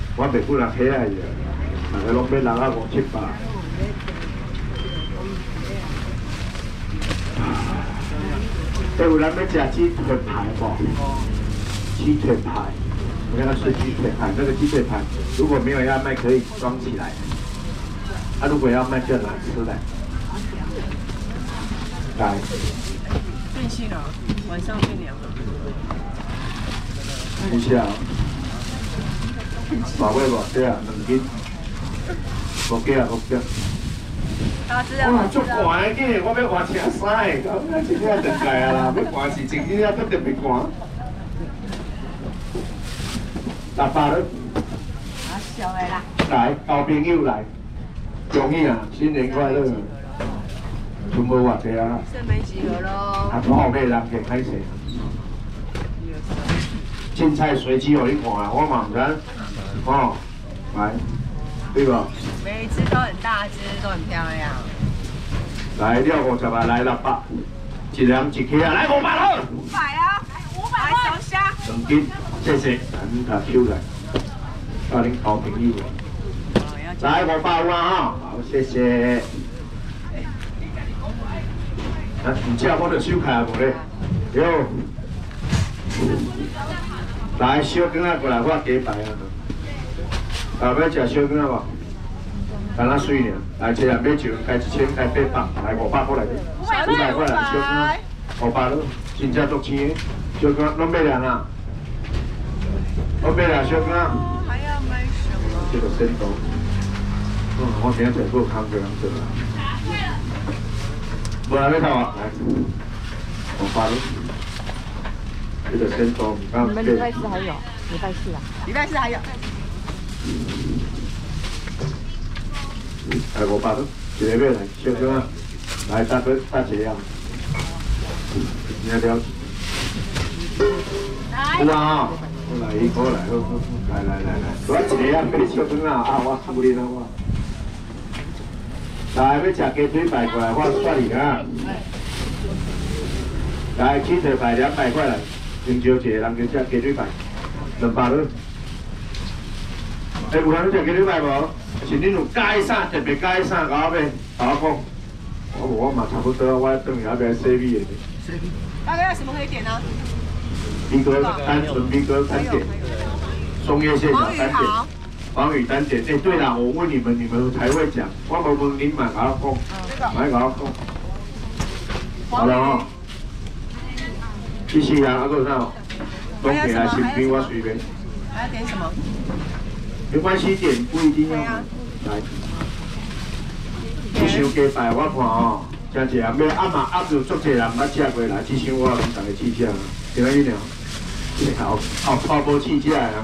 我袂不人起来的，大家拢要650-700。有人要吃鸡腿排不？鸡腿排，我要吃鸡腿排。那个鸡腿排如果没有要卖，可以装起来。他如果要卖，就拿出来。来。 变性了，晚上变凉了。 等一下，宝贝无？对啊，2斤。无给啊，无给。哇，足寒的，今日我要换车衫的，我真正着改啊啦，要换是前几日搁特别寒。600了。 啊，小的啦。 来，交朋友来，恭喜啊，新年快乐！剩无偌济啊。 剩没几盒喽。 啊，不好买人给歹势。凊彩随机互你看啊，我嘛唔知，哦，来，对吧？ 每一只都很大只，都很漂亮。 来650啊，来600，一人1克啊，来500了。 500啊，500小虾。 2斤，谢谢，恁拿手来，到恁交朋友。来500有啊，好，谢谢。啊，唔吃我就手开无咧，哟。来，小羹仔过来，我加排啊。啊，要吃小羹仔无？干那水呢？来，一人买酒，开1000，开800，来500过来的，500过来，小羹仔500了，真正足青的，小羹仔拢买两啊，我买两小羹仔。 还要买什么？ 这个生豆，我今仔在做康过人做啦。无人要偷啊，来，500了。这个生豆， 你们礼拜四还有？礼拜四啊？ 礼拜四还有。 来500了，一个要来，小哥啊，来大哥大姐啊，你要了解。有啊，我来，过来，来，我一个啊，俾你小哥啊，啊，我输你啦我。来，要吃鸡腿排过来，我算你啊。来，鸡腿排200块来。香蕉一个人就吃鸡腿排，200了。有人要吃鸡腿排无？是恁有加啥特别加啥？甲我买，甲我讲。我嘛差不多，我等下要洗米的。 大概要什么可以点呢？ 米哥单纯米哥单点，松叶蟹小单点，黄鱼单点。哎，对啦，我问你们，你们才会讲。我无问恁嘛，甲我讲，来甲我讲。好了哦。谢啊，还有啥？拢给来新兵，我随便。 还要点什么？ 没关系，点不一定要。来，一箱鸡排我看哦，真济人要压嘛压住足济人捌吃过来，这箱我拢大家试吃啊，今仔日了，后泡无试吃啊，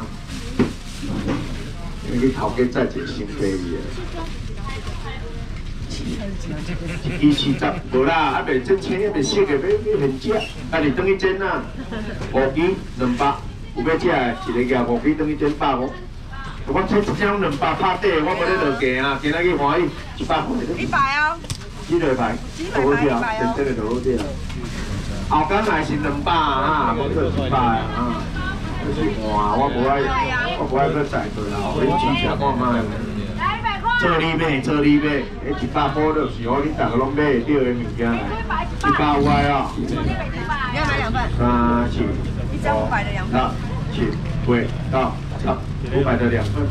因为头家再一个新批伊啊。140，无啦，还袂整青，还袂熟的，要现吃。啊，你等去蒸啊，5斤200，有要吃的，一个价5斤等去蒸150。我这一箱200拍底，我无咧落价啊，今仔日欢喜100块。 100啊。 鸡腿排，好好吃啊，真正的好好吃啊。后港来是200啊，无做100啊，就是换我无爱搁在做啦，恁试吃看卖。做你买，迄100块就是互恁大家拢买得到的物件来，100有爱哦。 你要买2份。 3、4、 一张500的2份。 6、7、8、9、10，500的2份。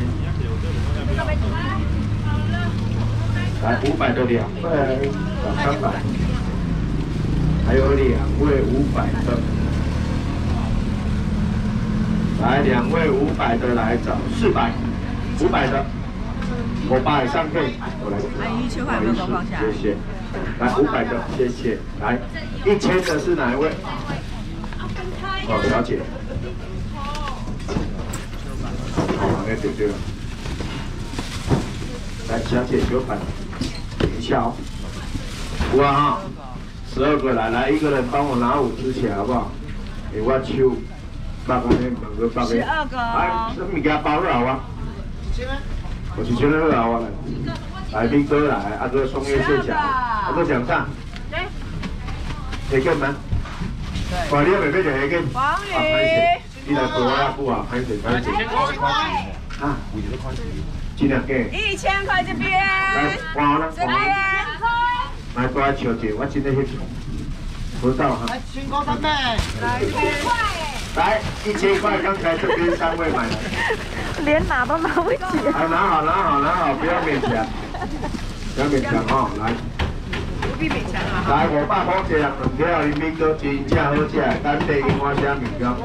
来500的2份，找300，还有2位500的，来2位500的来找400，500的。500以上可以，我来。 阿姨切块有没有给我放下？ 谢谢。来500的，谢谢。来1000的是哪一位？哦，小姐。好，那对对了。来，小姐900，等一下哦。有啊哈，12个来，一个人帮我拿5只起来好不好？给我手8个人，2个8个。 12个。 来，什么物件包好啊？我是觉得很好玩的，来兵哥来，阿哥松叶蟹脚，阿哥讲啥？黑根吗？对。哇，你要买咩就黑根？ 黄鱼。 你来陪我阿姑啊，拍水。 啊，几两个 ？1000块这边。 来，换了， 这边。 来，过来瞧一下，我真的翕不到哈。 来，1000块3枚。 来1000块。 来，1000块，刚才这边3位买的。 连拿都拿不起。 好，拿好，不要勉强，不要勉强哈，来。 不必勉强啊！ 来，500块一人，2条林冰哥真正好吃，咱地樱花虾米糕。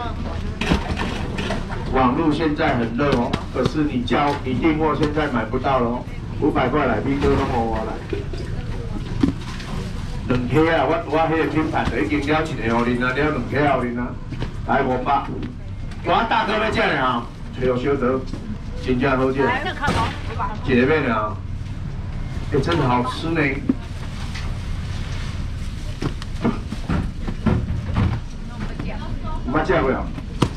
网络现在很热哦，可是你订货现在买不到喽。500块来，冰哥拢我来。2条啊，我迄个品牌就已经了一个互恁啊，了2条互恁啊。来500，我大哥要吃呢啊，找小德，真正好吃。一个面啊，真的好吃呢。 没见过呀！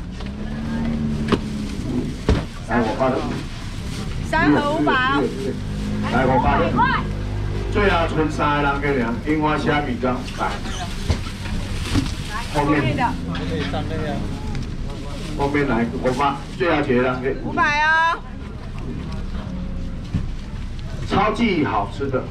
来，500的。 3盒500。 来，500的。最后剩3个人给你，樱花虾米糕，来。后面的。后面来500，最后一个人给。 500啊！ 超级好吃的。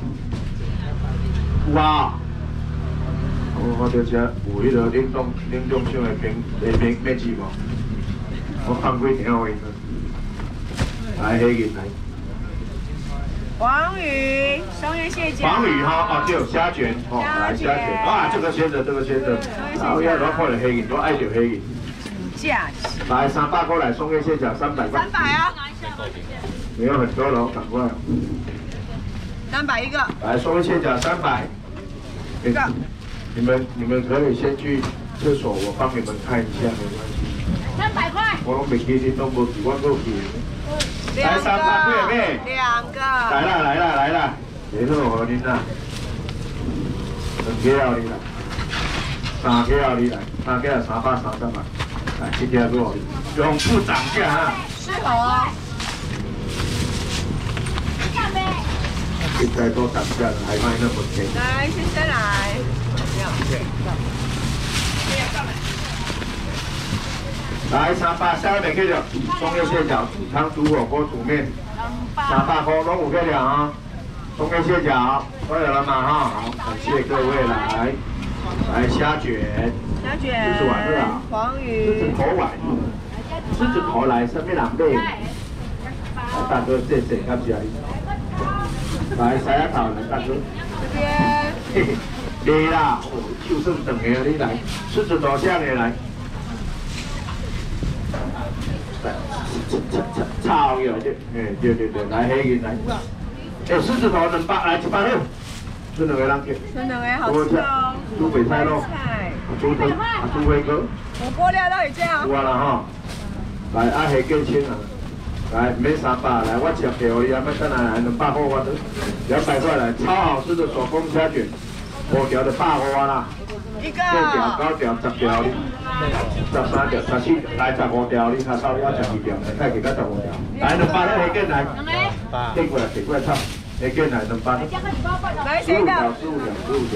哇！ 我就吃有迄个冷冻箱的面子无，我放几条位呢？来，黑人来。 黄鱼，松叶蟹脚。 黄鱼哈，哦对，虾卷，哦来虾卷，啊这个先的，然后要多看了黑人，我爱食黑人。 价。 来300块来，松叶蟹脚300块。 300啊。 没有很多了，赶快。 300一个。 来，松叶蟹脚300。 一个。 你们可以先去厕所，我帮你们看一下，没关系。300块。我拢袂记你都无记，我够记。来300块咩 ？2个。 来啦，这个互恁啦，2个互你来，3个互你来，3个330万，来1条给我，永不涨价哈。 适合哦。 现在都涨价了，还卖那么便宜。 来，先生来。 来300，下面给着松叶蟹脚、煮汤、煮火锅、煮面，300块，拢有给了啊。松叶蟹脚都有了嘛哈，好，感谢各位来虾卷，狮子丸是吧？ 黄鱼， 狮子头丸，狮子头来，上面人买。来大哥，谢谢，感谢你。来西亚头来，大哥。 这边。 嘿嘿。 来啦，手算长的你来，狮子头像的来，炒药的，对，来黑人来，狮子头200来100六，这2个人给， 这2个好吃哦， 猪北菜肉，猪汤，猪飞哥， 火锅料都有这样。 有啊啦哈，来虾更清啊，来免300，来我吃给你啊，要等下来200块我都200块来，超好吃的手工虾卷。 5条就150啦，8条、9条、10条哩，13条、14条，来15条哩，较少要12条，再给到15条。来200咧，下紧来，过来炒，下紧来200。 来谁的 ？15条。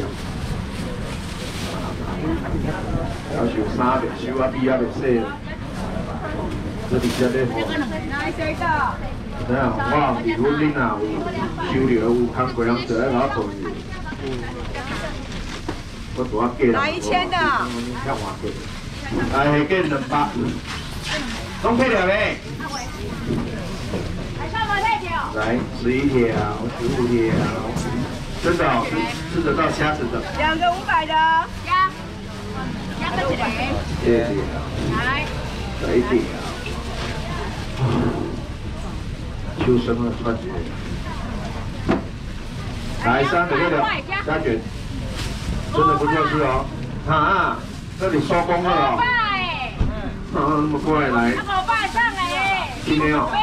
要收3条，收啊比啊袂细了。这底下咧。 来谁的？ 怎样？我离婚恁啊有收了有工过人做来搞做。 我多少给了？ 来1000的。 看我给。来给200。拢配了没？来11条、15条，真的哦，吃得到虾子的。 2个500的。加个1条。 谢谢。 来。 来1条。秋生了，穿起来3个的虾卷。 真的不错吃哦，啊，这里收工了哦。那么快来。今天哦。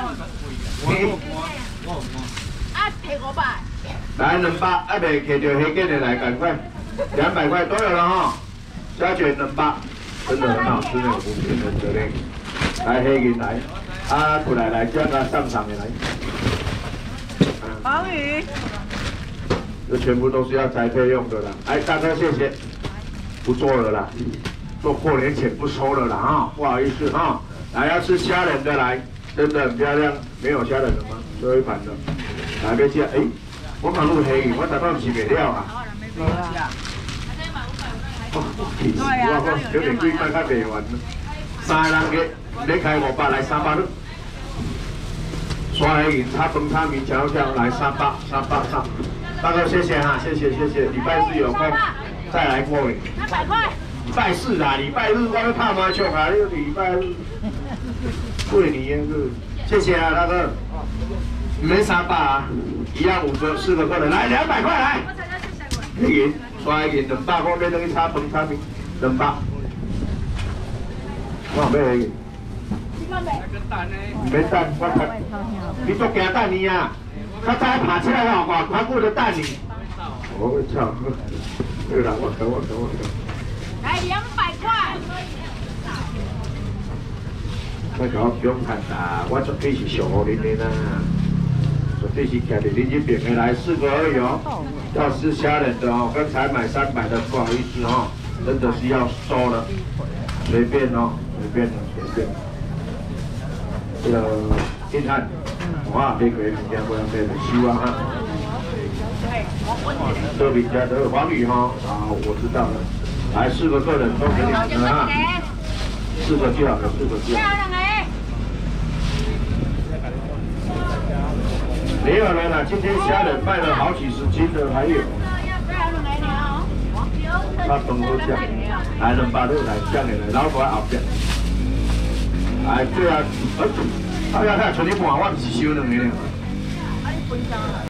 来200，未摕到黑件的来赶快，200块都有了哈。虾卷200，真的很好吃的，无骗人的嘞。来黑人来，过来加个上场的来。 黄鱼。 这全部都是要宅配用的啦，哎，大哥谢谢，不做了啦，做过年前不收了啦哈，不好意思哈，来要吃虾仁的来， 真的很漂亮，没有虾仁了吗？最后一盘了，来别吃，哎，我看路黑，我早上吃不了啊。 没啊。 我有点贵，卖较卖完。3个人给，你开500来300了。刷黑银，他崩他明瞧瞧来300，大哥谢谢哈，谢谢。礼拜四有空再来过瘾。 300块。 礼拜四啦，礼拜日我要拍麻将啊，又礼拜日过年个，谢谢啊大哥。没300啊，一样4个客人来200块来。黑银，刷黑银200，我买等于差崩差明200。我买黑银。唔免等，我睇，你做惊等你啊！他再爬起来哦，我顾着等你。我操！对了，我等。 来200块。 那个不用看啦，我绝对是上好恁的啦，绝对是徛伫恁这边的来4个而已哦。要吃虾仁的哦，刚才买300的，不好意思哦，真的是要收了，随便哦，随便。这个金汉，哇，这个人家不要被希望哈。这边家的黄宇哈，啊，我知道了。来4个客人都给你们哈，4个就好了，4个就好。没有了啦，今天虾仁卖了好几十斤的，还有。他等我讲，来200来降下来，老婆后边。哎，对啊，他要看存你半，我唔是收2个。